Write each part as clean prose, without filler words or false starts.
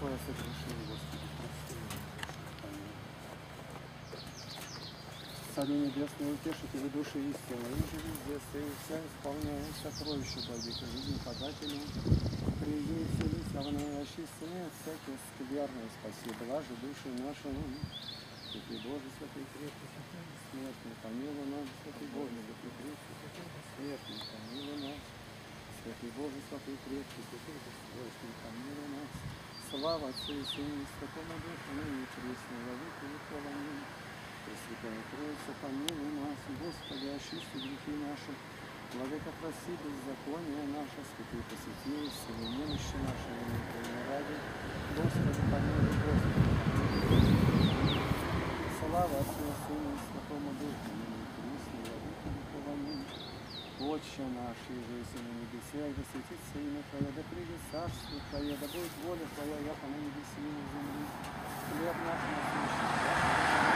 свое согрешили, Господи, прости меня. Царю небесный, утешителю души истины, и же везде стоит вся исполняя сокровища Богих, и жизнь подателю, приди и вселись, равное очистение от всякой скверной, спаси блажи души наши. Святый Боже, святый крепкий, святый бессмертный, помилуй нас, святый Боже, святый крепкий, святый бессмертный, помилуй нас. Святый Боже, святый крепкий, святый бессмертный, помилуй нас. Слава Отцу и Сыну и Святому Духу, ныне и присно, во веки веков. Аминь. Пресвятая Троица, помилуй нас, Господи, очисти грехи наши, владыка прости беззаконие наше, святые посети, исцели немощи наши, ныне ради. Господи, помилуй, Господи. Слава Отцу и Сыну и Святому Духу, ныне и присно, во веки веков. Аминь. Отче наш, иже на небесах, да светится имя Твое, да придет царство Твое, да будет воля Твоя, яко на небеси и на земле. Хлеб наш насущный.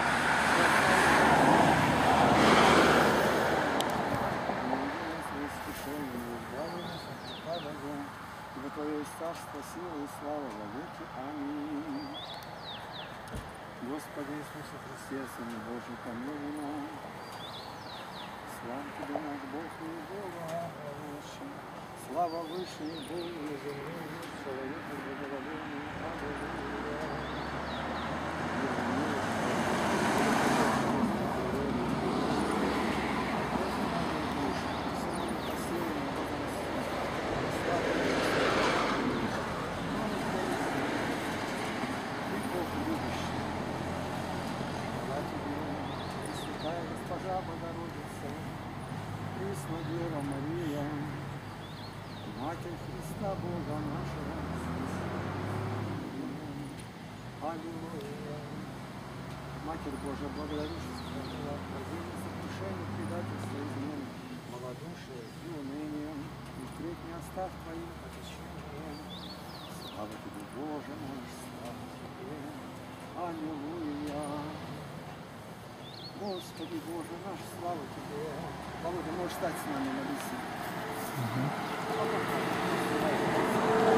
Ибо Твое есть царство, сила и слава во веки. Аминь. Господи Иисусе Христе, Сыне Божий, помилуй нас. Слава Тебе, наш Бог и Бога, Отче. Слава выше и Богу, и земле, и человеку благоволению. Аллилуйя. Госпожа Богородица, Пресна Дева Мария, Матерь Христа Бога нашего, Аллилуйя. Матерь Божия, благодарю, что сохранила от падения, сокрушения, предательства, измены, малодушия и уныния, и впредь не оставь Твоим попечением. Слава Тебе, Боже наш, слава Тебе. Аллилуйя. Господи Боже наш, слава Тебе. Володя, можешь стать с нами, молиться.